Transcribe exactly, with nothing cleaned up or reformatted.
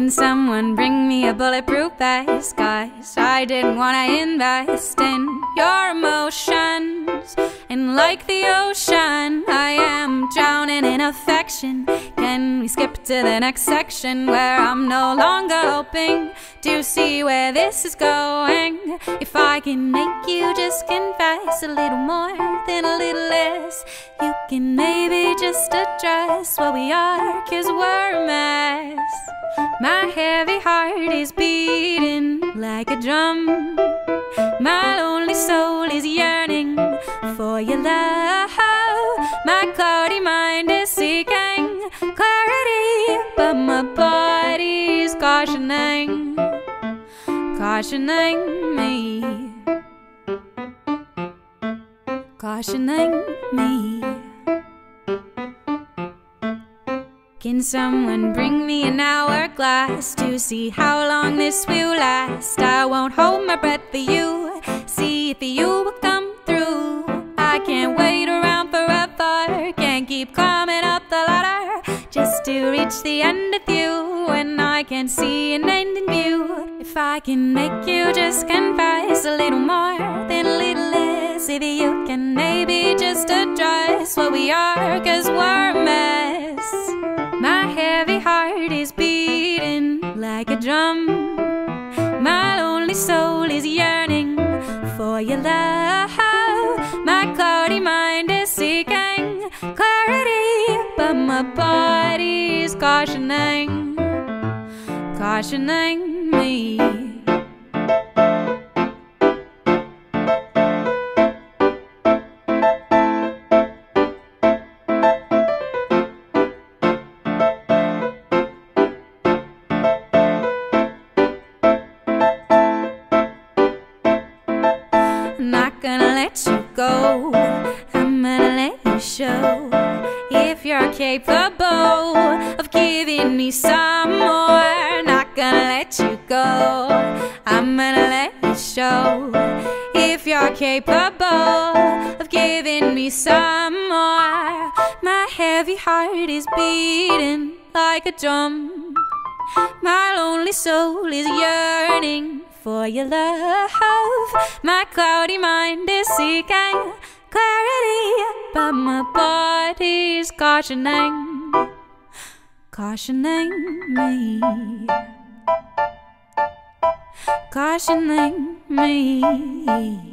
Can someone bring me a bulletproof vest? 'Cause I didn't wanna invest in your emotions. And like the ocean, I am drowning in affection. Can we skip to the next section where I'm no longer hoping to see where this is going? If I can make you just confess a little more than a little less, you can maybe just address what we are, 'cause we're a mess. My heavy heart is beating like a drum. My lonely soul is yearning for your love. My cloudy mind is seeking clarity, but my body's cautioning, cautioning me, cautioning me. Can someone bring me an hourglass to see how long this will last? I won't hold my breath for you, see if you will come through. I can't wait around forever, can't keep climbing up the ladder just to reach the end with you, when I can't see an end in view. If I can make you just confess a little more than a little less, if you can maybe just address what we are, 'cause we're a mess. My heavy heart is beating like a drum. My lonely soul is yearning for your love. My cloudy mind is seeking clarity, but my body's cautioning, cautioning me. I'm not gonna let you go, I'm gonna let you show if you're capable of giving me some more. Not gonna let you go, I'm gonna let you show if you're capable of giving me some more. My heavy heart is beating like a drum. My lonely soul is yearning for your love. My cloudy mind is seeking clarity, but my body's cautioning, cautioning me, cautioning me.